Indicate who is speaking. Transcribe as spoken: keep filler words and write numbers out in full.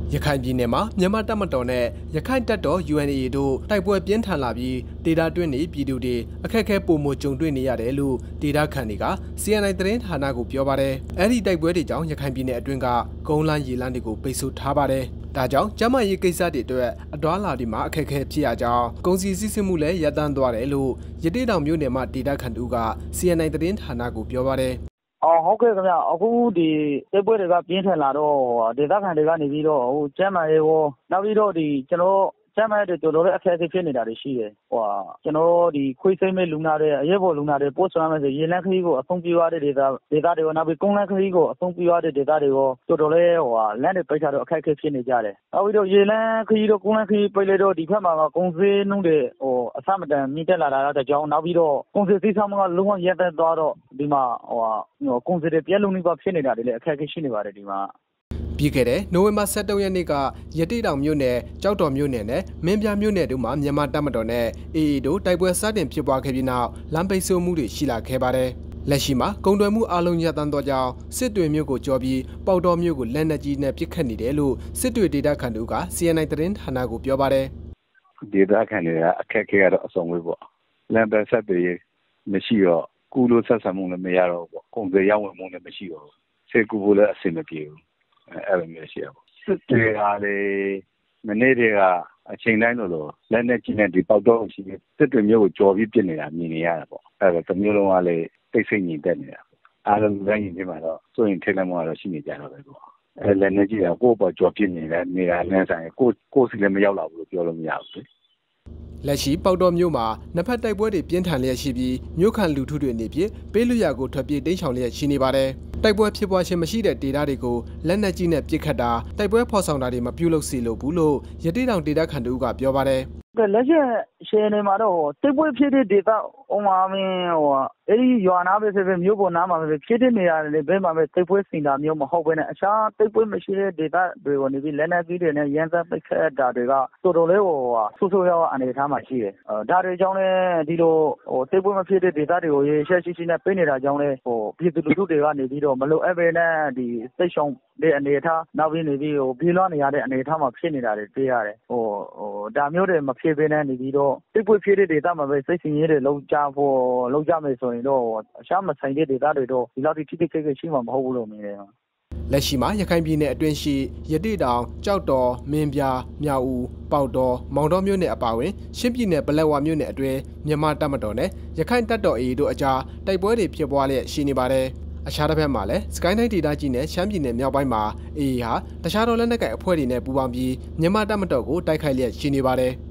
Speaker 1: ရခိုင်ပြည်နယ်မှာမြန်မာတပ်မတော်နဲ့ရခိုင်တပ်တော် U N A တို့တိုက်ပွဲပြင်းထန်လာပြီးဒေသတွင်းနေပြည်သူတွေအခက်အခဲပုံမကြုံတွေ့နေရတယ်လို့ဒေသခံတွေက C N I သတင်းဌာနကိုပြောပါတယ်။အဲ့ဒီတိုက်ပွဲတွေကြောင့်ရခိုင်ပြည်နယ်အတွင်းကကုန်းလမ်းရေလမ်းတွေကိုပိတ်ဆို့ထားပါတယ်။ဒါကြောင့်ကျန်းမာရေးကိစ္စတွေအတွက်အတွားလာဒီမှာအခက်အခဲဖြစ်ရကြောင်းကုန်စည်စည်းစိမ်မှုလည်းရပ်တန့်သွားတယ်လို့ရတေးတောင်မြို့နယ်မှာဒေသခံတို့က C N I သတင်းဌာနကိုပြောပါတယ်။
Speaker 2: အော်ဟုတ်ကဲ့ခင်ဗျအခုဒီတိုက်ပွဲတွေကပြင်းထန်လာတော့ဒေသခံတွေကနေပြီးတော့ဟိုကျမ်းမာရေးရောနောက်ပြီးတော့ဒီကျွန်တော်ကျမ်းမာရေးတွေတော်တော်လေးအခက်အခဲဖြစ်နေတာတွေရှိတယ်ဟိုကျွန်တော်ဒီခွေးစိမ့်မဲ့လူနာတွေအရေးပေါ်လူနာတွေပို့ဆောင်ရမယ်ဆိုရေလန်းခရီးကိုအဆုံးပြရတဲ့ဒေသဒေသတွေကိုနောက်ပြီးကုန်းလန်းခရီးကိုအဆုံးပြရတဲ့ဒေသတွေကိုတော်တော်လေးဟိုလမ်းတွေပိတ်ထားတော့အခက်အခဲဖြစ်နေကြတယ်နောက်ပြီးတော့ရေလန်းခရီးတော့ကုန်းလန်းခရီးပိတ်လိုက်တော့ဒီဘက်မှာကကုန်စည်နှုန်းတွေဟိုအဆမတန်မြင့်တက်လာတာတဲ့ကြောင်းနောက်ပြီးတော့ကုန်စည်စီးဆင်းမှုကလုံးဝရပ်တန့်သွားတော့ဒီမှာဟိုကုန်စည်တွေပြက်လုံးနေပါဖြစ်နေတာတွေလည်းအခက်အခဲရှိနေပါတယ်ဒီမှာ
Speaker 1: ပြီးခဲ့တဲ့နိုဝင်ဘာ ၁၃ ရက်နေ့ကရတေးတောင်မြို့နယ်ကြောက်တော်မြို့နယ်နဲ့မင်းပြမြို့နယ်တို့မှာမြန်မာတပ်မတော်နဲ့ A A တို့တိုက်ပွဲစတင်ဖြစ်ပွားခဲ့ပြီးနောက်လမ်းပိတ်ဆို့မှုတွေရှိလာခဲ့ပါတယ်။လက်ရှိမှာကုန်သွယ်မှုအလုံးရပ်တန့်သောကြောင့်စစ်တွေမြို့ကိုကျော်ပြီးပေါတော်မြို့ကိုလက်နက်ကြီးနဲ့ပစ်ခတ်နေတယ်လို့စစ်တွေဒေသခံတို့က C N I သတင်းဌာနကိုပြောပါတယ်
Speaker 3: ။ဒေသခံတွေကအခက်အခဲကတော့အစုံပဲပေါ့။လမ်းပိတ်ဆက်တွေမရှိတော့ကူလို့ဆက်ဆံမှုလည်းမရတော့ဘူးပေါ့။ကုန်စည်ရောက်ဝင်မှုလည်းမရှိတော့ဘူး။စေကူဖို့လည်းအဆင်မပြေဘူး။အဲ့လိုမျိုးရှိရပေါ့စစ်တွေကလေမနေ့တည်းကအချိန်တိုင်းလို့လို့လက်နဲ့ကြီးနဲ့ဒီပေါက်တော့ရှိစစ်တွေမျိုးကိုကြော်ပြီးပြစ်နေတာမြင်နေရတာပေါ့အဲ့ဒါတမျိုးလုံးကလေတိတ်ဆိတ်ညီတက်နေတာအားလုံးတိုင်းညီမှာတော့စိုးရင်ထိတ်လန့်မှုကတော့ရှိနေကြတော့ပဲပေါ့အဲ့လက်နဲ့ကြီးကကိုယ့်ပေါ်ကြော်ပြစ်နေတာနေတာလမ်းဆိုင်ကိုကိုစီလည်းမရောက်လာဘူးလို့ပြောလို့မရဘူး
Speaker 1: လက်ရှိပေါတော်မြို့မှာနှစ်ဖက်တိုက်ပွဲတွေပြင်းထန်လျက်ရှိပြီးမြို့ခံလူထုတွေအနေဖြင့်ပေးလွရာကိုထွက်ပြေးတိမ်းရှောင်လျက်ရှိနေပါတယ်။တိုက်ပွဲဖြစ်ပွားခြင်းမရှိတဲ့ဒေသတွေကိုလက်နက်ကြီးနဲ့ပစ်ခတ်တာတိုက်ပွဲဖော်ဆောင်တာတွေမပြုလုပ်စီလို့ဘူးလို့ရတေးတောင်ဒေသခံတို့ကပြောပါတယ်
Speaker 2: ။ကဲလက်ရှိရှယ်နေမှာတော့တိုက်ပွဲဖြစ်တဲ့ဒေသဟိုမှာမင်းဟိုအဲ့ဒီရွာနာပဲဖြစ်ဖြစ်မြို့ပေါ်နားမှာပဲဖြစ်တဲ့နေရာတွေဘယ်မှာပဲတိုက်ပွဲစင်တာမျိုးမဟုတ်ဘဲနဲ့အခြားတိုက်ပွဲမရှိတဲ့ဒေသတွေကိုနေပြီးလက်နက်ကြီးတွေနဲ့ရန်တပ်ပိတ်ခတ်တာတွေကတော်တော်လေးဟိုဆူဆူရွာအနေထားမှာရှိတယ်။ဒါတွေကြောင့်လည်းဒီလိုဟိုတိုက်ပွဲမဖြစ်တဲ့ဒေသတွေကိုရေရှက်ရှိရှိနဲ့ပြနေတာကြောင့်လည်းဟိုပြည်သူလူထုတွေကနေပြီးတော့မလို့အပ်ပဲနဲ့ဒီစိတ်ရှုံတဲ့အနေထားနောက်ပြီးနေပြီးဟိုပြေးလွှားနေရတဲ့အနေထားမှာဖြစ်နေတာတွေတွေ့ရတယ်။ဟိုဟိုဒါမျိုးတွေမဖြစ်ဘဲနဲ့နေပြီးတော့တိုက်ပွဲဖြစ်တဲ့ဒေသမှာပဲစိတ်ဆင်ရေးတွေလုံးကြဖို့လုံးကြမယ်ဆိုရင်တော့အရှားမဆိုင်တဲ့ဒေသတွေတော့ဒီလောက်ထိထိထိခိရှိမှာမဟုတ်ဘူးလို့မြင်တယ်
Speaker 1: ။လက်ရှိမှာရခိုင်ပြည်နယ်အတွင်းရှိရတေးတောင်ကြောက်တော်မင်းပြမြောက်ဦးပေါတော်မောင်တော်မြို့နယ်အပါအဝင်ရှမ်းပြည်နယ်ပလက်ဝမြို့နယ်အတွင်းမြန်မာတပ်မတော်နဲ့ရခိုင်တပ်တော် A A တို့အကြားတိုက်ပွဲတွေဖြစ်ပွားလျက်ရှိနေပါတယ်။အခြားတစ်ဖက်မှာလည်းစကိုင်းတိုင်းဒေသကြီးနဲ့ရှမ်းပြည်နယ်မြောက်ပိုင်းမှာ A A ဟာတခြားသောလက်နက်ကိုင်အဖွဲ့တွေနဲ့ပူးပေါင်းပြီးမြန်မာတပ်မတော်ကိုတိုက်ခိုက်လျက်ရှိနေပါတယ်။